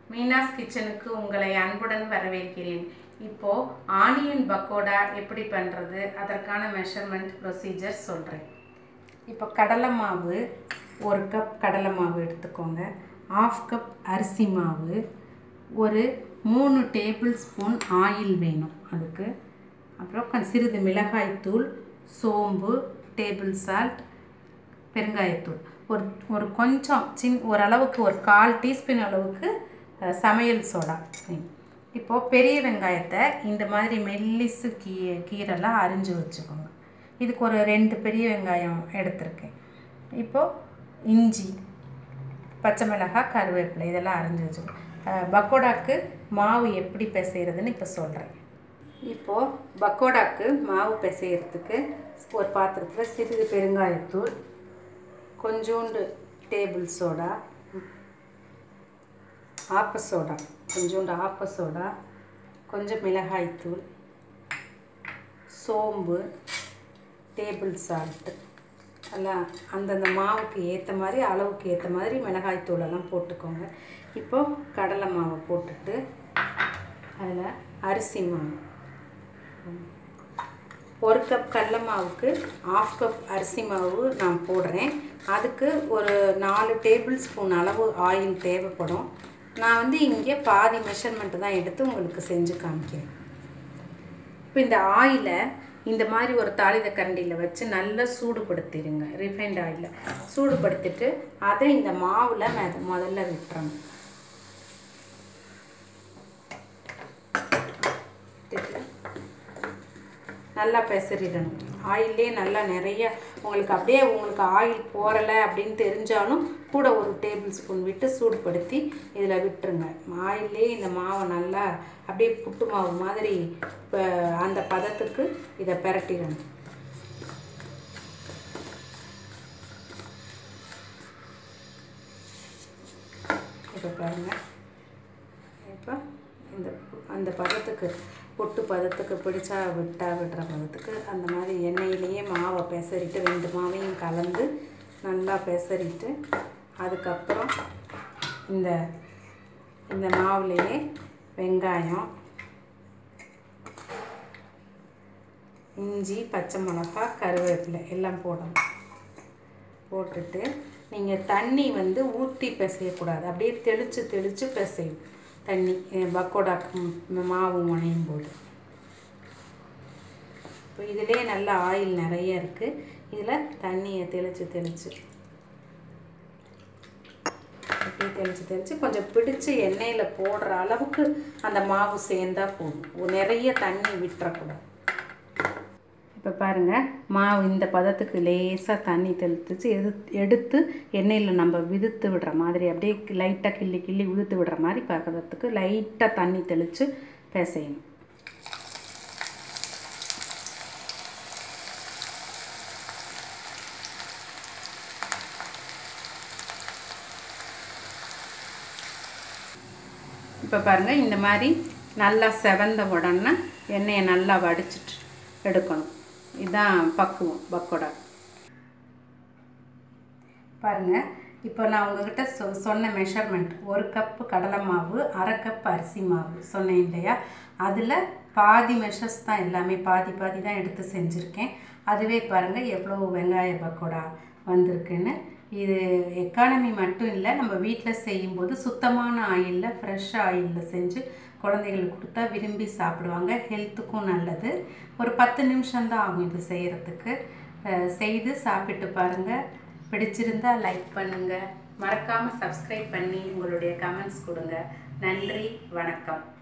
மீனாஸ் கிச்சனுக்கு உங்களை அன்புடன் வரவேற்கிறேன். இப்போ ஆனியன் பக்கோடா எப்படி பண்ணுறது, அதற்கான மெஷர்மெண்ட் ப்ரொசீஜர் சொல்கிறேன். இப்போ கடலை மாவு 1 கப் கடலை மாவு எடுத்துக்கோங்க. 1/2 கப் அரிசி மாவு, ஒரு 3 டேபிள் ஸ்பூன் ஆயில் வேணும் அதுக்கு. அப்புறம் சிறிது மிளகாய்த்தூள், சோம்பு, டேபிள் சால்ட், பெருங்காயத்தூள், ஒரு கொஞ்சம் ஓரளவுக்கு ஒரு 1/4 டீஸ்பூன் அளவுக்கு சமையல் சோடா. இப்போது பெரிய வெங்காயத்தை இந்த மாதிரி மெல்லிசு கீரெல்லாம் அரிஞ்சு வச்சுக்கோங்க. இதுக்கு ஒரு 2 பெரிய வெங்காயம் எடுத்திருக்கேன். இப்போது இஞ்சி, பச்சை மிளகாய், கருவேப்பிலை இதெல்லாம் அரிஞ்சு வச்சுக்கோங்க. பக்கோடாக்கு மாவு எப்படி பிசைகிறதுன்னு இப்போ சொல்கிறேன். இப்போது பக்கோடாக்கு மாவு பிசைகிறதுக்கு ஒரு பாத்திரத்தில் சிறிது பெருங்காயத்தூள், கொஞ்சோண்டு டேபிள் சோடா, கொஞ்சோண்டு ஆப்ப சோடா, கொஞ்சம் மிளகாய்த்தூள், சோம்பு, டேபிள் சால்ட்டு எல்லாம் அந்தந்த மாவுக்கு ஏற்ற மாதிரி, அளவுக்கு ஏற்ற மாதிரி மிளகாய்த்தூளெல்லாம் போட்டுக்கோங்க. இப்போது கடலை மாவை போட்டுட்டு அதில் அரிசி மாவு, 1 கப் கடலை மாவுக்கு 1/2 கப் அரிசி மாவு நான் போடுறேன். அதுக்கு ஒரு 4 டேபிள் ஸ்பூன் அளவு ஆயில் தேவைப்படும். நான் இங்கே பாதி மெஷர்மெண்ட்டு தான் எடுத்து உங்களுக்கு செஞ்சு காமிக்கிறேன். இப்போ இந்த ஆயிலை இந்த மாதிரி ஒரு தாளித கரண்டியில் வச்சு நல்லா சூடுபடுத்திடுங்க. ரிஃபைண்ட் ஆயிலில் சூடுபடுத்திட்டு அதை இந்த மாவில் முதல்ல விட்டுறணும். நல்லா பெசரிடணும். ஆயிலே நல்லா நிறைய உங்களுக்கு ஆயில் போறலை அப்படின்னு தெரிஞ்சாலும் கூட ஒரு டேபிள் ஸ்பூன் விட்டு சூடுபடுத்தி இதில் விட்டுருங்க. ஆயிலே இந்த மாவை நல்லா அப்படியே புட்டு மாவு மாதிரி அந்த பதத்துக்கு இதை பிரட்டிடணும். இப்போ பாருங்கள், இப்போ அந்த பதத்துக்கு பொட்டு பதத்துக்கு பிடிச்சா விடுற பதத்துக்கு அந்த மாதிரி எண்ணெயிலேயே மாவை பெசரிட்டு 2 மாவையும் கலந்து நல்லா பெசரிட்டு அதுக்கப்புறம் இந்த மாவுலேயே வெங்காயம், இஞ்சி, பச்சை மிளகாய், கருவேப்பிலை எல்லாம் போடணும். போட்டுட்டு நீங்கள் தண்ணி ஊற்றி பிசையக்கூடாது, அப்படியே தெளித்து பிசையும் தண்ணி பக்கோடாக்கு மாவு முனையும் போது. இப்போ இதிலே நல்ல ஆயில் நிறைய இருக்குது. இதில் தண்ணியை தெளித்து கொஞ்சம் பிடிச்சி எண்ணெயில் போடுற அளவுக்கு அந்த மாவு சேர்ந்தால் போதும். நிறைய தண்ணி விட்டுறக்கூடாது. இப்போ பாருங்கள், மாவு இந்த பதத்துக்கு லேசாக தண்ணி தெளித்து எடுத்து எண்ணெயில் நம்ம விதுத்து விடுற மாதிரி, அப்படியே லைட்டாக கிள்ளி உதுத்து விடுற மாதிரி பதத்துக்கு லைட்டாக தண்ணி தெளித்து பிசையணும். இப்போ பாருங்கள், இந்த மாதிரி நல்லா செவந்த உடனே எண்ணெயை நல்லா வடிச்சிட்டு எடுக்கணும். இதுதான் பக்குவம் பக்கோடா. பாருங்கள், இப்போ நான் உங்கள்கிட்ட சொன்ன மெஷர்மெண்ட் 1 கப்பு கடலை மாவு, 1/2 கப் அரிசி மாவு சொன்னேன் இல்லையா? அதில் பாதி மெஷர்ஸ் தான், எல்லாமே பாதி தான் எடுத்து செஞ்சுருக்கேன். அதுவே பாருங்கள் எவ்வளோ வெங்காய பக்கோடா வந்திருக்குன்னு. இது எக்கானமி மட்டும் இல்லை, நம்ம வீட்டில் செய்யும்போது சுத்தமான ஆயிலில், ஃப்ரெஷ் ஆயிலில் செஞ்சு குழந்தைகளுக்கு கொடுத்தா விரும்பி சாப்பிடுவாங்க. ஹெல்த்துக்கும் நல்லது. ஒரு 10 நிமிஷம்தான் ஆகும் இது செய்கிறதுக்கு. செய்து சாப்பிட்டு பாருங்கள். பிடிச்சிருந்தால் லைக் பண்ணுங்கள். மறக்காமல் சப்ஸ்கிரைப் பண்ணி உங்களுடைய கமெண்ட்ஸ் கொடுங்க. நன்றி, வணக்கம்.